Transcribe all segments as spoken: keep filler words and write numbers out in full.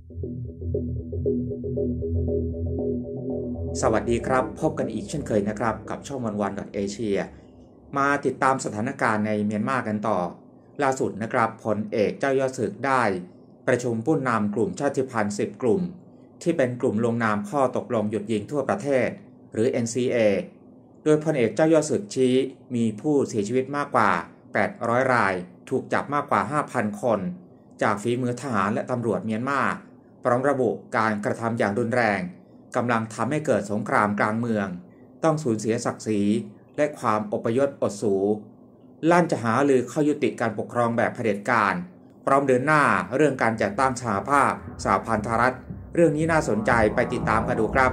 สวัสดีครับพบกันอีกเช่นเคยนะครับกับช่องวันวันดอทเอเชียมาติดตามสถานการณ์ในเมียนมากันต่อล่าสุดนะครับพลเอกเจ้ายอดศึกได้ประชุมผู้นำกลุ่มชาติพันธุ์สิบกลุ่มที่เป็นกลุ่มลงนามข้อตกลงหยุดยิงทั่วประเทศหรือ เอ็น ซี เอ โดยพลเอกเจ้ายอดศึกชี้มีผู้เสียชีวิตมากกว่าแปดร้อยรายถูกจับมากกว่า ห้าพัน คนจากฝีมือทหารและตำรวจเมียนมาพร้อมระบุการกระทำอย่างรุนแรงกำลังทำให้เกิดสงครามกลางเมืองต้องสูญเสียศักดิ์ศรีและความอพยพอดสูลั่นจะหาลือเข้ายุติการปกครองแบบเผด็จการพร้อมเดินหน้าเรื่องการจัดตั้งสหภาพสหพันธรัฐเรื่องนี้น่าสนใจไปติดตามกันดูครับ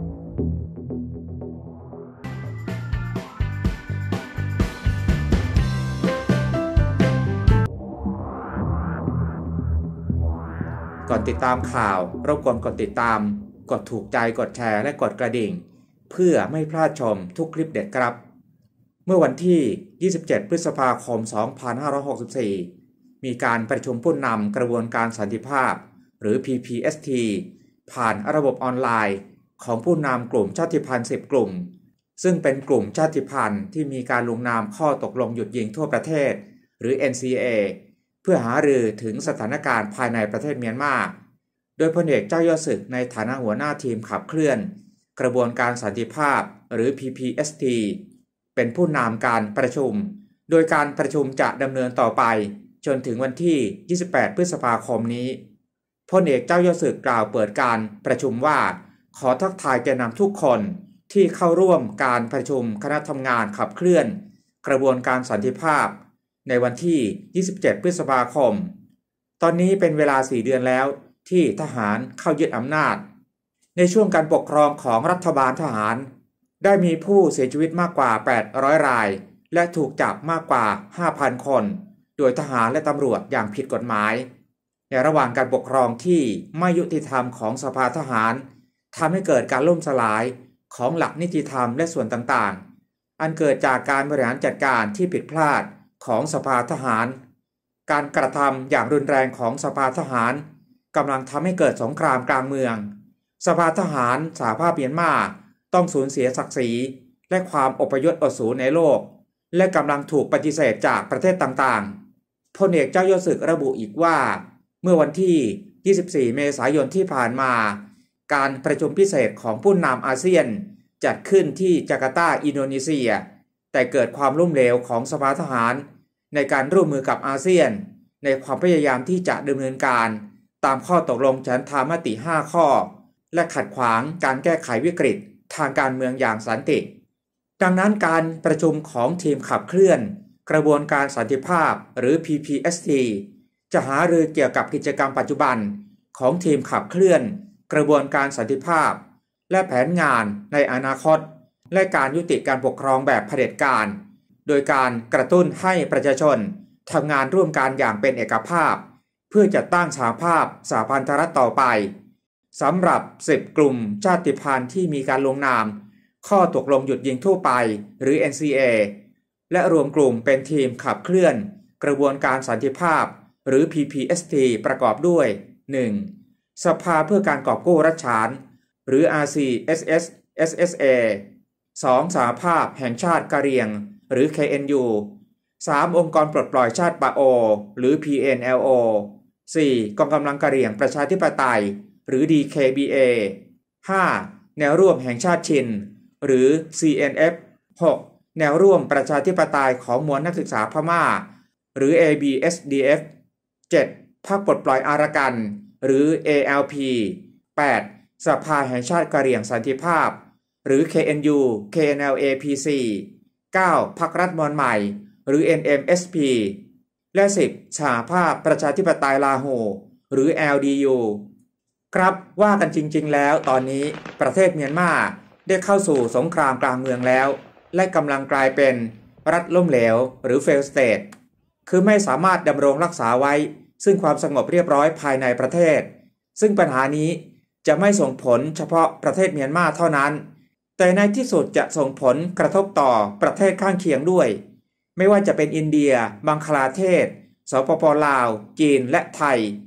ก่อนติดตามข่าวรบกวนกดติดตามกดถูกใจกดแชร์และกดกระดิ่งเพื่อไม่พลาดชมทุกคลิปเด็ดครับเมื่อวันที่ยี่สิบเจ็ดพฤษภาคมสองพันห้าร้อยหกสิบสี่มีการประชุมผู้นำกระบวนการสันติภาพหรือ พี พี เอส ที ผ่านระบบออนไลน์ของผู้นำกลุ่มชาติพันธุ์สิบกลุ่มซึ่งเป็นกลุ่มชาติพันธุ์ที่มีการลงนามข้อตกลงหยุดยิงทั่วประเทศหรือ เอ็น ซี เอ เพื่อหารือถึงสถานการณ์ภายในประเทศเมียนมาโดยพลเอกเจ้ายอดศึกในฐานะหัวหน้าทีมขับเคลื่อนกระบวนการสันติภาพหรือ พี พี เอส ที เป็นผู้นำการประชุมโดยการประชุมจะดำเนินต่อไปจนถึงวันที่ยี่สิบแปดพฤษภาคมนี้พลเอกเจ้ายอดศึกกล่าวเปิดการประชุมว่าขอทักทายแกนนำทุกคนที่เข้าร่วมการประชุมคณะทำงานขับเคลื่อนกระบวนการสันติภาพในวันที่ยี่สิบเจ็ดพฤษภาคมตอนนี้เป็นเวลาสี่เดือนแล้วที่ทหารเข้ายึดอำนาจในช่วงการปกครองของรัฐบาลทหารได้มีผู้เสียชีวิตมากกว่าแปดร้อยรายและถูกจับมากกว่า ห้าพัน คนโดยทหารและตำรวจอย่างผิดกฎหมายในระหว่างการปกครองที่ไม่ยุติธรรมของสภาทหารทำให้เกิดการล่มสลายของหลักนิติธรรมและส่วนต่างๆอันเกิดจากการบริหารจัดการที่ผิดพลาดของสภาทหารการกระทำอย่างรุนแรงของสภาทหารกำลังทำให้เกิดสงครามกลางเมืองสภาทหารสหภาพเมียนมาต้องสูญเสียศักดิ์ศรีและความอพยพอดสูรในโลกและกำลังถูกปฏิเสธจากประเทศต่างๆพลเอกเจ้ายอดศึกระบุอีกว่าเมื่อวันที่ยี่สิบสี่เมษายนที่ผ่านมาการประชุมพิเศษของผู้นำอาเซียนจัดขึ้นที่จาการ์ตาอินโดนีเซียแต่เกิดความล้มเหลวของสภาทหารในการร่วมมือกับอาเซียนในความพยายามที่จะดำเนินการตามข้อตกลงฉันทามติห้าข้อและขัดขวางการแก้ไขวิกฤตทางการเมืองอย่างสันติดังนั้นการประชุมของทีมขับเคลื่อนกระบวนการสันติภาพหรือ พี พี เอส ที จะหารือเกี่ยวกับกิจกรรมปัจจุบันของทีมขับเคลื่อนกระบวนการสันติภาพและแผนงานในอนาคตและการยุติการปกครองแบบเผด็จการโดยการกระตุ้นให้ประชาชนทำงานร่วมกันอย่างเป็นเอกภาพเพื่อจัดตั้งสหภาพสหพันธรัฐต่อไปสำหรับสิบกลุ่มชาติพันธุ์ที่มีการลงนามข้อตกลงหยุดยิงทั่วไปหรือ เอ็น ซี เอ และรวมกลุ่มเป็นทีมขับเคลื่อนกระบวนการสันติภาพหรือ พี พี เอส ที ประกอบด้วย หนึ่ง สภาเพื่อการกอบกู้รัฐฉานหรือ อาร์ ซี เอส เอส เอส เอส เอ สอง สหภาพแห่งชาติกะเหรี่ยงหรือ เค เอ็น ยู สาม องค์กรปลดปล่อยชาติปาโอหรือ พี เอ็น แอล โอ สี่ กองกำลังกะเหรี่ยงประชาธิปไตยหรือ ดี เค บี เอ ห้า แนวร่วมแห่งชาติชินหรือ ซี เอ็น เอฟ หก แนวร่วมประชาธิปไตยของมวลนักศึกษาพม่าหรือ เอ บี เอส ดี เอฟ เจ็ด พรรคปลดปล่อยอารากันหรือ เอ แอล พี แปด สภาแห่งชาติกะเหรี่ยงสันติภาพหรือ เค เอ็น ยู เค เอ็น แอล เอ พี ซี เก้า พรรครัฐมนตรีใหม่หรือ เอ็น เอ็ม เอส พี และสิบสหภาพประชาธิปไตยลาโฮหรือ แอล ดี ยู ครับว่ากันจริงๆแล้วตอนนี้ประเทศเมียนมาได้เข้าสู่สงครามกลางเมืองแล้วและกำลังกลายเป็นรัฐล้มเหลวหรือ failed state คือไม่สามารถดำรงรักษาไว้ซึ่งความสงบเรียบร้อยภายในประเทศซึ่งปัญหานี้จะไม่ส่งผลเฉพาะประเทศเมียนมาเท่านั้นแต่ในที่สุดจะส่งผลกระทบต่อประเทศข้างเคียงด้วยไม่ว่าจะเป็นอินเดียบังคลาเทศสปป.ลาวจีนและไทย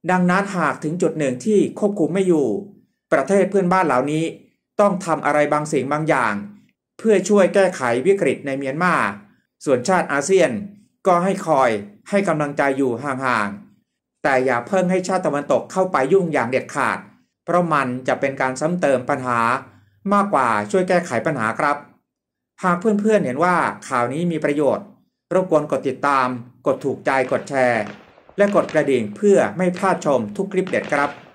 ดังนั้นหากถึงจุดหนึ่งที่ควบคุมไม่อยู่ประเทศเพื่อนบ้านเหล่านี้ต้องทำอะไรบางสิ่งบางอย่างเพื่อช่วยแก้ไขวิกฤตในเมียนมาส่วนชาติอาเซียนก็ให้คอยให้กำลังใจอยู่ห่างๆแต่อย่าเพิ่งให้ชาติตะวันตกเข้าไปยุ่งอย่างเด็ดขาดเพราะมันจะเป็นการซ้ำเติมปัญหามากกว่าช่วยแก้ไขปัญหาครับหากเพื่อนๆเห็นว่าข่าวนี้มีประโยชน์รบกวนกดติดตามกดถูกใจกดแชร์และกดกระดิ่งเพื่อไม่พลาดชมทุกคลิปเด็ดครับ